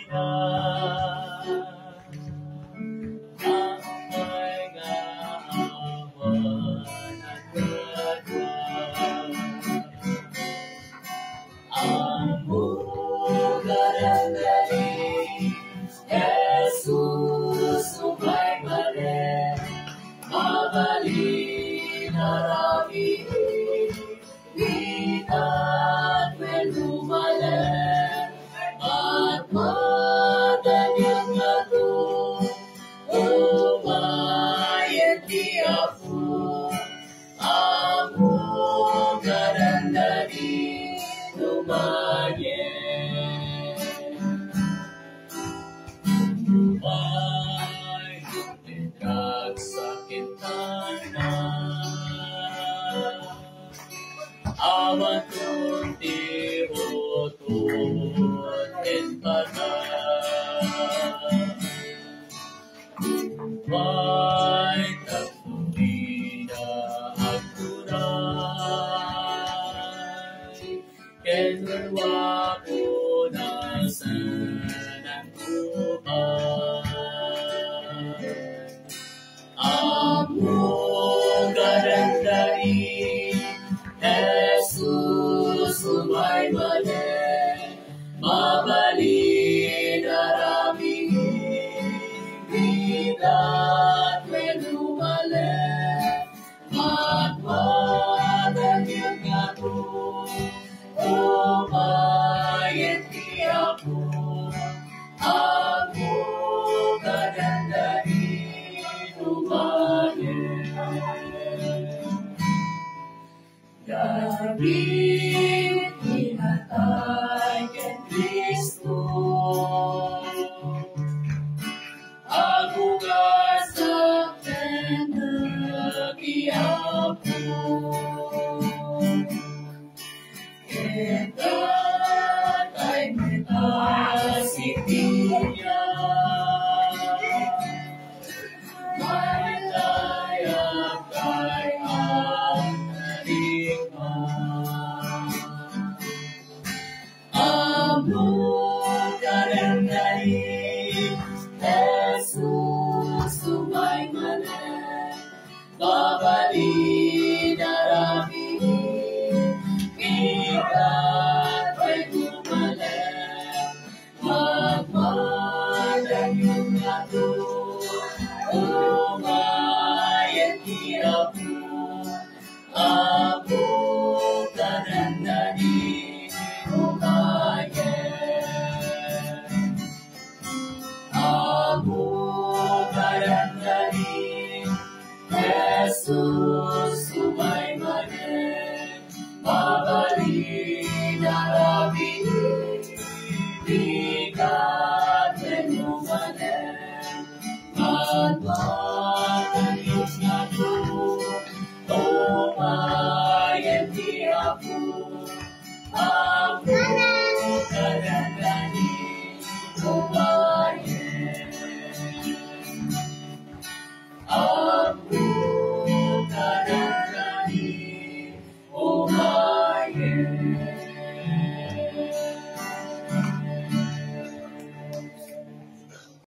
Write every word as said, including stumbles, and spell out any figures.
Jesus, sumay mali, mabali narami, ikat melumale, at matanyang nato, umayan di ako, ako garandani, lumayan. Ay, tindag sa kintana, awan kunti butut kintana. May tagpumina agturay, kenurwa ko nasa ng Amu garandari, Jesus sumay mali, mabali narami, bigat melumale, magmadanyang ako, umayan di ako, ako garandari. Gabi hinatay kay Kristo, agugas sa nag-iyapo, kita kay metasipiya, maritayang kay ang narigma. Amu garandari, Jesus sumay mali, babali narami, ikat ay gumali, magmadanyang nato.